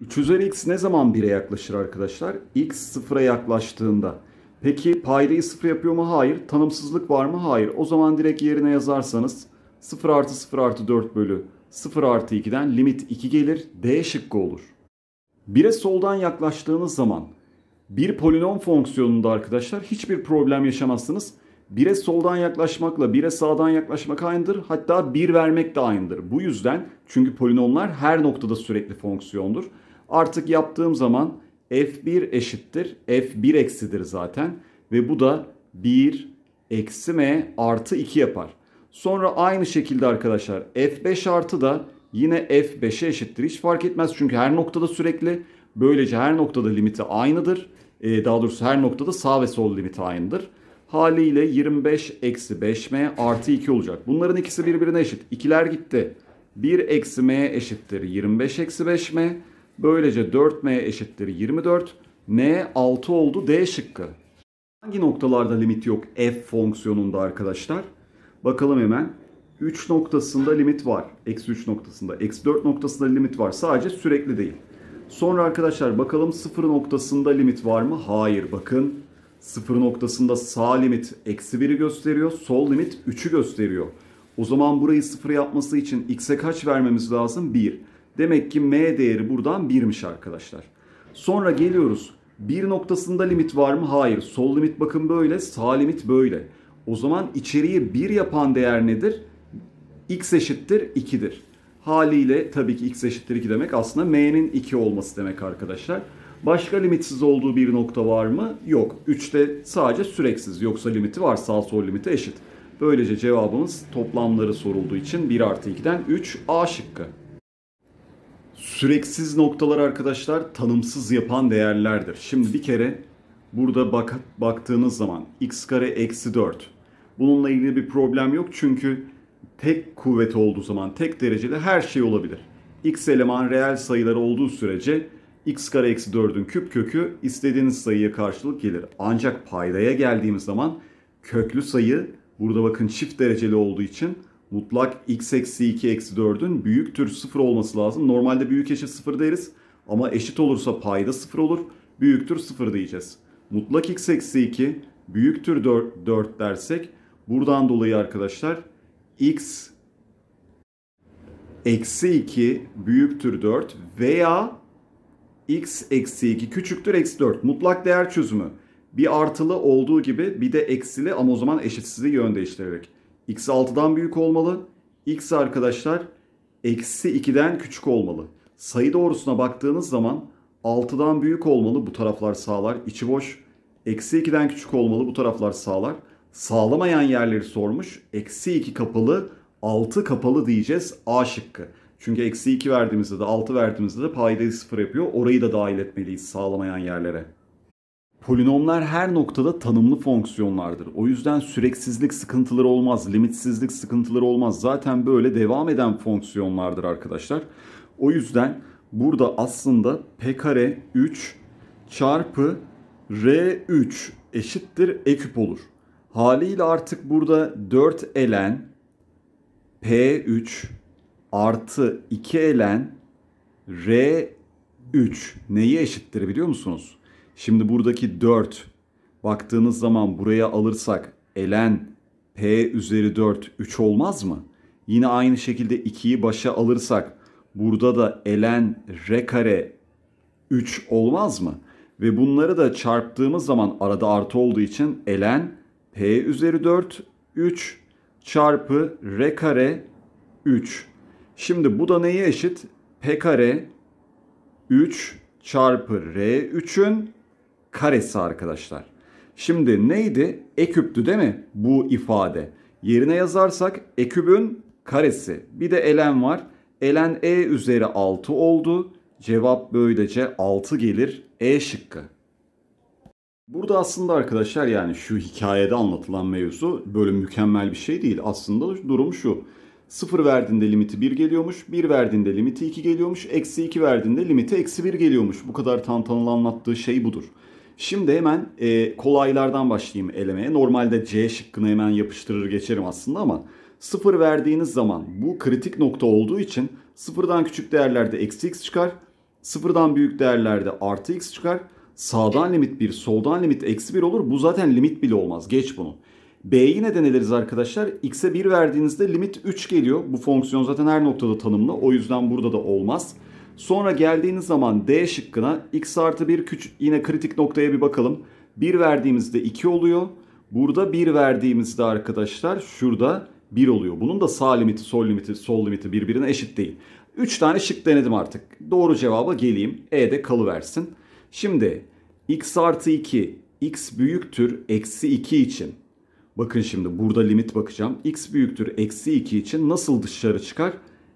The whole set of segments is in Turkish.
3 üzeri x ne zaman 1'e yaklaşır arkadaşlar? X sıfıra yaklaştığında. Peki paydayı sıfır yapıyor mu? Hayır. Tanımsızlık var mı? Hayır. O zaman direkt yerine yazarsanız 0 artı 0 artı 4 bölü 0 artı 2'den limit 2 gelir. D şıkkı olur. 1'e soldan yaklaştığınız zaman bir polinom fonksiyonunda arkadaşlar hiçbir problem yaşamazsınız. 1'e soldan yaklaşmakla 1'e sağdan yaklaşmak aynıdır. Hatta 1 vermek de aynıdır. Bu yüzden çünkü polinomlar her noktada sürekli fonksiyondur. Artık yaptığım zaman f1 eşittir. f1 eksidir zaten. Ve bu da 1 eksi m artı 2 yapar. Sonra aynı şekilde arkadaşlar f5 artı da yine f5'e eşittir. Hiç fark etmez çünkü her noktada sürekli. Böylece her noktada limiti aynıdır. Daha doğrusu her noktada sağ ve sol limiti aynıdır. Haliyle 25 eksi 5m artı 2 olacak. Bunların ikisi birbirine eşit. İkiler gitti. 1 eksi m eşittir 25 eksi 5m. Böylece 4m eşittir 24. m 6 oldu. D şıkkı. Hangi noktalarda limit yok f fonksiyonunda arkadaşlar? Bakalım hemen. 3 noktasında limit var. Eksi 3 noktasında. Eksi 4 noktasında limit var. Sadece sürekli değil. Sonra arkadaşlar bakalım 0 noktasında limit var mı? Hayır. Bakın 0 noktasında sağ limit eksi 1'i gösteriyor. Sol limit 3'ü gösteriyor. O zaman burayı 0 yapması için x'e kaç vermemiz lazım? 1. Demek ki m değeri buradan 1'miş arkadaşlar. Sonra geliyoruz. 1 noktasında limit var mı? Hayır. Sol limit bakın böyle. Sağ limit böyle. O zaman içeriği 1 yapan değer nedir? X eşittir 2'dir. Haliyle tabii ki x eşittir 2 demek aslında m'nin 2 olması demek arkadaşlar. Başka limitsiz olduğu bir nokta var mı? Yok. 3'te sadece süreksiz. Yoksa limiti var. Sağ sol limiti eşit. Böylece cevabımız toplamları sorulduğu için 1 artı 2'den 3 A şıkkı. Süreksiz noktalar arkadaşlar tanımsız yapan değerlerdir. Şimdi bir kere burada baktığınız zaman x kare eksi 4. Bununla ilgili bir problem yok çünkü tek kuvvet olduğu zaman tek derecede her şey olabilir. X eleman reel sayıları olduğu sürece x kare eksi 4'ün küp kökü istediğiniz sayıya karşılık gelir. Ancak paydaya geldiğimiz zaman köklü sayı burada bakın çift dereceli olduğu için mutlak x eksi 2 eksi 4'ün büyüktür 0 olması lazım. Normalde büyük eşit 0 deriz ama eşit olursa payda 0 olur. Büyüktür 0 diyeceğiz. Mutlak x eksi 2 büyüktür 4 dersek buradan dolayı arkadaşlar x eksi 2 büyüktür 4 veya x eksi 2 küçüktür eksi 4. Mutlak değer çözümü. Bir artılı olduğu gibi bir de eksili ama o zaman eşitsizliği yön değiştirerek. X 6'dan büyük olmalı. X arkadaşlar eksi 2'den küçük olmalı. Sayı doğrusuna baktığınız zaman 6'dan büyük olmalı. Bu taraflar sağlar. İçi boş. Eksi 2'den küçük olmalı. Bu taraflar sağlar. Sağlamayan yerleri sormuş. Eksi 2 kapalı, 6 kapalı diyeceğiz. A şıkkı. Çünkü eksi 2 verdiğimizde de 6 verdiğimizde de paydayı 0 yapıyor. Orayı da dahil etmeliyiz sağlamayan yerlere. Polinomlar her noktada tanımlı fonksiyonlardır. O yüzden süreksizlik sıkıntıları olmaz, limitsizlik sıkıntıları olmaz. Zaten böyle devam eden fonksiyonlardır arkadaşlar. O yüzden burada aslında p kare 3 çarpı r3 eşittir e küp olur. Haliyle artık burada 4 ln p3 artı 2 ln r3 neyi eşittir biliyor musunuz? Şimdi buradaki 4 baktığınız zaman buraya alırsak ln p üzeri 4 3 olmaz mı? Yine aynı şekilde 2'yi başa alırsak burada da ln r kare 3 olmaz mı? Ve bunları da çarptığımız zaman arada artı olduğu için ln p üzeri 4 3 çarpı r kare 3. Şimdi bu da neye eşit? P kare 3 çarpı R3'ün karesi arkadaşlar. Şimdi neydi? E küptü değil mi bu ifade? Yerine yazarsak e küpün karesi. Bir de ln var. Ln e üzeri 6 oldu. Cevap böylece 6 gelir. E şıkkı. Burada aslında arkadaşlar yani şu hikayede anlatılan mevzu böyle mükemmel bir şey değil. Aslında durum şu. 0 verdiğinde limiti 1 geliyormuş. 1 verdiğinde limiti 2 geliyormuş. Eksi 2 verdiğinde limiti eksi 1 geliyormuş. Bu kadar tantanalı anlattığı şey budur. Şimdi hemen kolaylardan başlayayım elemeye. Normalde C şıkkını hemen yapıştırır geçerim aslında ama 0 verdiğiniz zaman bu kritik nokta olduğu için 0'dan küçük değerlerde eksi x çıkar. Sıfırdan büyük değerlerde artı x çıkar. Sağdan limit 1, soldan limit eksi 1 olur. Bu zaten limit bile olmaz. Geç bunu. B'yi ne deneriz arkadaşlar? X'e 1 verdiğinizde limit 3 geliyor. Bu fonksiyon zaten her noktada tanımlı. O yüzden burada da olmaz. Sonra geldiğiniz zaman D şıkkına x artı 1 yine kritik noktaya bir bakalım. 1 verdiğimizde 2 oluyor. Burada 1 verdiğimizde arkadaşlar şurada 1 oluyor. Bunun da sağ limiti, sol limiti birbirine eşit değil. 3 tane şık denedim artık. Doğru cevaba geleyim. E'de kalıversin. Şimdi x artı 2 x büyüktür eksi 2 için. Bakın şimdi burada limit bakacağım. X büyüktür eksi 2 için nasıl dışarı çıkar?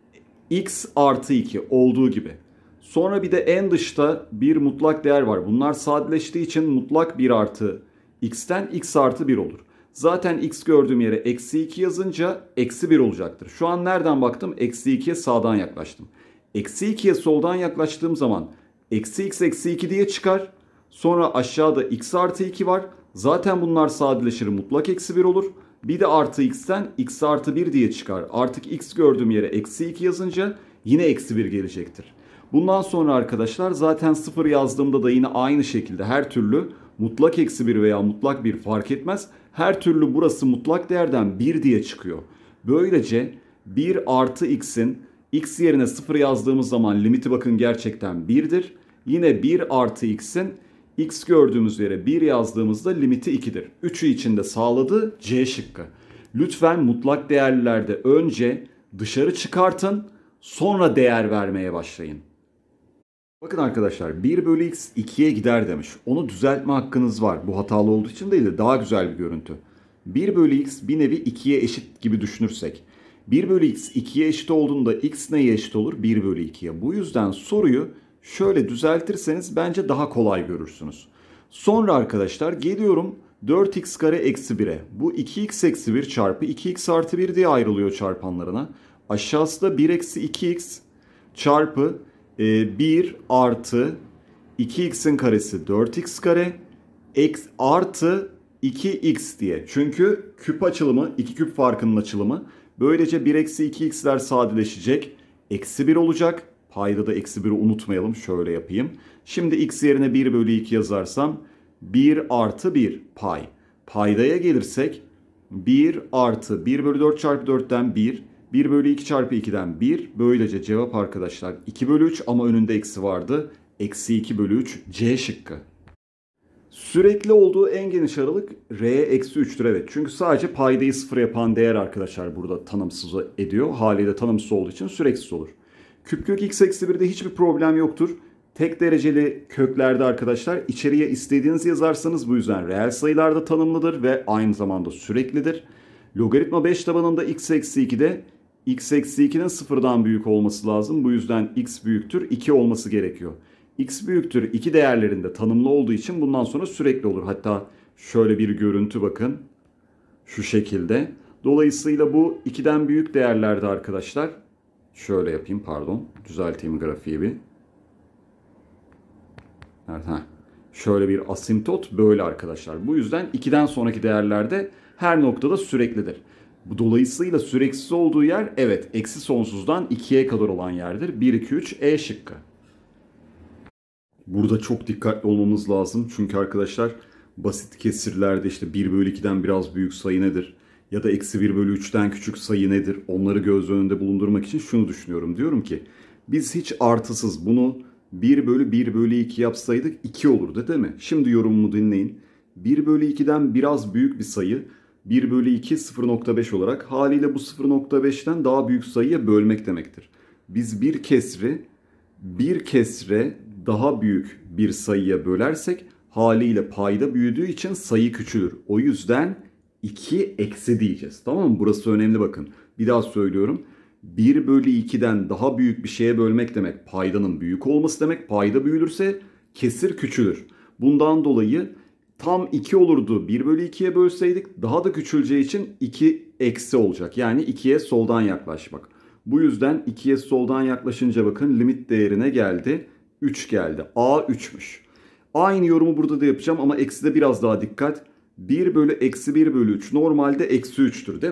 X artı 2 olduğu gibi. Sonra bir de en dışta bir mutlak değer var. Bunlar sadeleştiği için mutlak 1 artı x'ten x artı 1 olur. Zaten x gördüğüm yere eksi 2 yazınca eksi 1 olacaktır. Şu an nereden baktım? Eksi 2'ye sağdan yaklaştım. Eksi 2'ye soldan yaklaştığım zaman eksi x eksi 2 diye çıkar. Sonra aşağıda x artı 2 var. Zaten bunlar sadeleşir, mutlak eksi 1 olur. Bir de artı x'ten x artı 1 diye çıkar. Artık x gördüğüm yere eksi 2 yazınca yine eksi 1 gelecektir. Bundan sonra arkadaşlar zaten 0 yazdığımda da yine aynı şekilde her türlü mutlak eksi 1 veya mutlak 1 fark etmez. Her türlü burası mutlak değerden 1 diye çıkıyor. Böylece 1 artı x'in x yerine 0 yazdığımız zaman limiti bakın gerçekten 1'dir. Yine 1 artı x'in x gördüğümüz yere 1 yazdığımızda limiti 2'dir. 3'ü içinde sağladı C şıkkı. Lütfen mutlak değerlerde önce dışarı çıkartın, sonra değer vermeye başlayın. Bakın arkadaşlar 1 bölü x 2'ye gider demiş. Onu düzeltme hakkınız var. Bu hatalı olduğu için değil de daha güzel bir görüntü. 1 bölü x bir nevi 2'ye eşit gibi düşünürsek. 1 bölü x 2'ye eşit olduğunda x neye eşit olur? 1 bölü 2'ye. Bu yüzden soruyu şöyle düzeltirseniz bence daha kolay görürsünüz. Sonra arkadaşlar geliyorum 4x kare eksi 1'e. Bu 2x eksi 1 çarpı 2x artı 1 diye ayrılıyor çarpanlarına. Aşağısı da 1 eksi 2x çarpı 1 artı 2x'in karesi 4x kare artı 2x diye. Çünkü küp açılımı 2 küp farkının açılımı. Böylece 1 eksi 2x'ler sadeleşecek. Eksi 1 olacak. Payda da eksi 1'i unutmayalım. Şöyle yapayım. Şimdi x yerine 1 bölü 2 yazarsam 1 artı 1 pay. Paydaya gelirsek 1 artı 1 bölü 4 çarpı 4'ten 1. 1 bölü 2 çarpı 2'den 1. Böylece cevap arkadaşlar 2 bölü 3 ama önünde eksi vardı. Eksi 2 bölü 3 C şıkkı. Sürekli olduğu en geniş aralık R'ye eksi 3'tür evet. Çünkü sadece paydayı sıfır yapan değer arkadaşlar burada tanımsız ediyor. Haliyle tanımsız olduğu için süreksiz olur. Küp kök x eksi 1'de hiçbir problem yoktur. Tek dereceli köklerde arkadaşlar içeriye istediğiniz yazarsanız bu yüzden reel sayılarda tanımlıdır ve aynı zamanda süreklidir. Logaritma 5 tabanında x eksi 2'de x eksi 2'nin sıfırdan büyük olması lazım. Bu yüzden x büyüktür 2 olması gerekiyor. X büyüktür 2 değerlerinde tanımlı olduğu için bundan sonra sürekli olur. Hatta şöyle bir görüntü bakın. Şu şekilde. Dolayısıyla bu 2'den büyük değerlerde arkadaşlar. Şöyle yapayım pardon. Düzelteyim grafiği bir. Evet, şöyle bir asimtot böyle arkadaşlar. Bu yüzden 2'den sonraki değerlerde her noktada süreklidir. Dolayısıyla süreksiz olduğu yer evet eksi sonsuzdan 2'ye kadar olan yerdir. 1, 2, 3 E şıkkı. Burada çok dikkatli olmamız lazım. Çünkü arkadaşlar basit kesirlerde işte 1 bölü 2'den biraz büyük sayı nedir? Ya da eksi 1 bölü 3'ten küçük sayı nedir? Onları göz önünde bulundurmak için şunu düşünüyorum. Diyorum ki biz hiç artısız bunu 1 bölü 1 bölü 2 yapsaydık 2 olurdu değil mi? Şimdi yorumumu dinleyin. 1 bölü 2'den biraz büyük bir sayı 1 bölü 2 0,5 olarak haliyle bu 0,5'ten daha büyük sayıya bölmek demektir. Biz bir kesre daha büyük bir sayıya bölersek haliyle payda büyüdüğü için sayı küçülür. O yüzden 2 eksi diyeceğiz. Tamam mı? Burası önemli bakın. Bir daha söylüyorum. 1 bölü 2'den daha büyük bir şeye bölmek demek paydanın büyük olması demek. Payda büyülürse kesir küçülür. Bundan dolayı tam 2 olurdu 1 bölü 2'ye bölseydik daha da küçüleceği için 2 eksi olacak. Yani 2'ye soldan yaklaşmak. Bu yüzden 2'ye soldan yaklaşınca bakın limit değerine geldi. 3 geldi. A 3'müş. Aynı yorumu burada da yapacağım ama ekside biraz daha dikkat. 1 bölü eksi 1 bölü 3 normalde eksi 3'tür değil mi?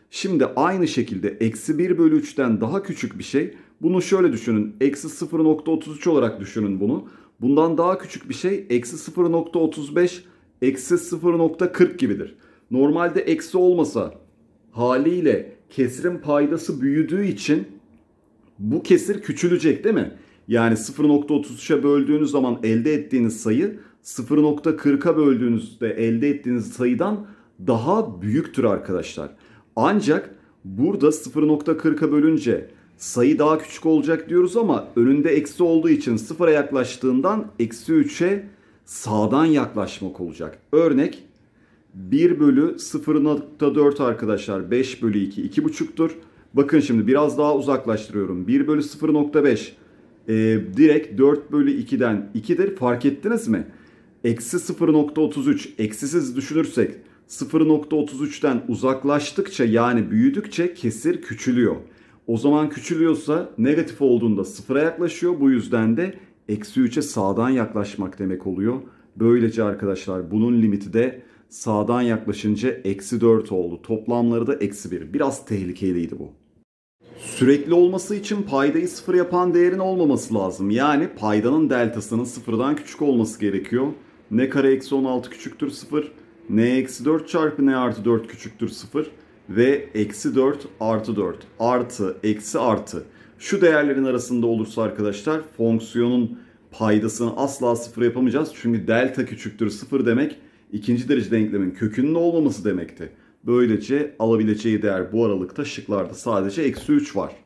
Şimdi aynı şekilde eksi 1 bölü 3'ten daha küçük bir şey. Bunu şöyle düşünün. Eksi 0,33 olarak düşünün bunu. Bundan daha küçük bir şey eksi 0,35, eksi 0,40 gibidir. Normalde eksi olmasa haliyle kesirin paydası büyüdüğü için bu kesir küçülecek değil mi? Yani 0,33'e böldüğünüz zaman elde ettiğiniz sayı 0,40'a böldüğünüzde elde ettiğiniz sayıdan daha büyüktür arkadaşlar. Ancak burada 0,40'a bölünce sayı daha küçük olacak diyoruz ama önünde eksi olduğu için sıfıra yaklaştığından eksi 3'e sağdan yaklaşmak olacak. Örnek 1 bölü 0,4 arkadaşlar 5 bölü 2 2,5'tur. Bakın şimdi biraz daha uzaklaştırıyorum. 1 bölü 0,5 direkt 4 bölü 2'den 2'dir. Fark ettiniz mi? Eksi 0,33 eksisiz düşünürsek 0,33'ten uzaklaştıkça yani büyüdükçe kesir küçülüyor. O zaman küçülüyorsa negatif olduğunda sıfıra yaklaşıyor. Bu yüzden de eksi 3'e sağdan yaklaşmak demek oluyor. Böylece arkadaşlar bunun limiti de sağdan yaklaşınca eksi 4 oldu. Toplamları da eksi 1. Biraz tehlikeliydi bu. Sürekli olması için paydayı sıfır yapan değerin olmaması lazım. Yani paydanın deltasının sıfırdan küçük olması gerekiyor. N kare eksi 16 küçüktür 0. N eksi 4 çarpı N artı 4 küçüktür 0. Ve eksi 4 artı 4 artı eksi artı. Şu değerlerin arasında olursa arkadaşlar fonksiyonun paydasını asla sıfır yapamayacağız. Çünkü delta küçüktür 0 demek ikinci derece denklemin kökünün olmaması demekti. Böylece alabileceği değer bu aralıkta şıklarda sadece eksi 3 var.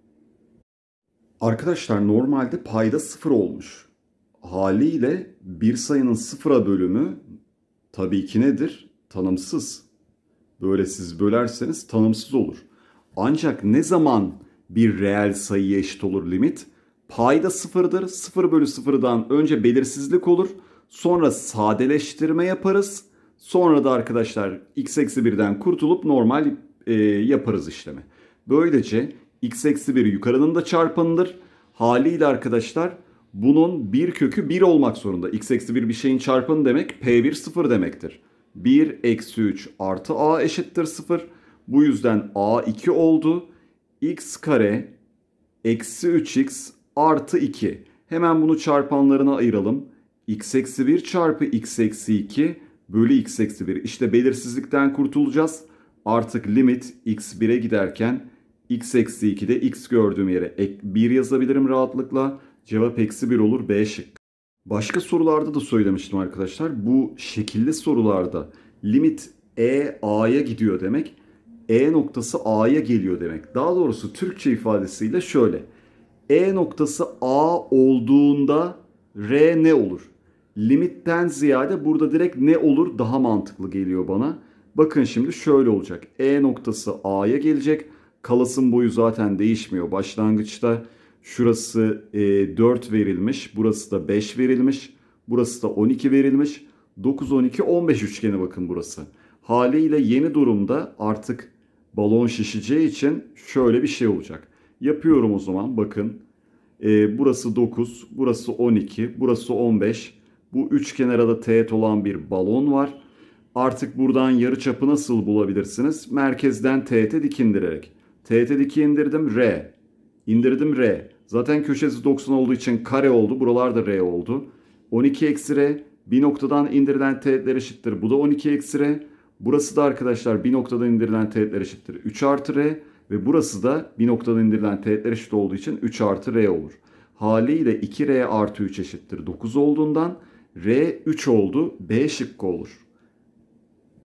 Arkadaşlar normalde payda 0 olmuş. Haliyle bir sayının sıfıra bölümü tabii ki nedir? Tanımsız. Böyle siz bölerseniz tanımsız olur. Ancak ne zaman bir reel sayıya eşit olur limit? Payda sıfırdır. 0 bölü 0'dan önce belirsizlik olur. Sonra sadeleştirme yaparız. Sonra da arkadaşlar x eksi 1'den kurtulup normal yaparız işlemi. Böylece x eksi 1 yukarının da çarpanıdır. Haliyle arkadaşlar bunun bir kökü 1 olmak zorunda. X eksi 1 bir şeyin çarpanı demek P1 0 demektir. 1 eksi 3 artı a eşittir 0. Bu yüzden a 2 oldu. X kare eksi 3x artı 2. Hemen bunu çarpanlarına ayıralım. X eksi 1 çarpı x eksi 2 bölü x eksi 1. İşte belirsizlikten kurtulacağız. Artık limit x 1'e giderken x eksi 2'de x gördüğüm yere 1 yazabilirim rahatlıkla. Cevap eksi 1 olur, B şık. Başka sorularda da söylemiştim arkadaşlar. Bu şekilli sorularda limit a'ya gidiyor demek. E noktası a'ya geliyor demek. Daha doğrusu Türkçe ifadesiyle şöyle. E noktası a olduğunda r ne olur? Limitten ziyade burada direkt ne olur daha mantıklı geliyor bana. Bakın şimdi şöyle olacak. E noktası a'ya gelecek. Kalasın boyu zaten değişmiyor. Başlangıçta şurası 4 verilmiş. Burası da 5 verilmiş. Burası da 12 verilmiş. 9, 12, 15 üçgeni bakın burası. Haliyle yeni durumda artık balon şişeceği için şöyle bir şey olacak. Yapıyorum o zaman bakın. Burası 9, burası 12, burası 15. Bu üç kenara da teğet olan bir balon var. Artık buradan yarıçapı nasıl bulabilirsiniz? Merkezden teğete dik indirerek. Teğete dik indirdim R. İndirdim R. Zaten köşesi 90 olduğu için kare oldu. Buralar da R oldu. 12 eksi R. Bir noktadan indirilen teğetler eşittir. Bu da 12 eksi R. Burası da arkadaşlar bir noktadan indirilen teğetler eşittir. 3 artı R. Ve burası da bir noktadan indirilen teğetler eşit olduğu için 3 artı R olur. Haliyle 2R artı 3 eşittir 9 olduğundan R 3 oldu. B şıkkı olur.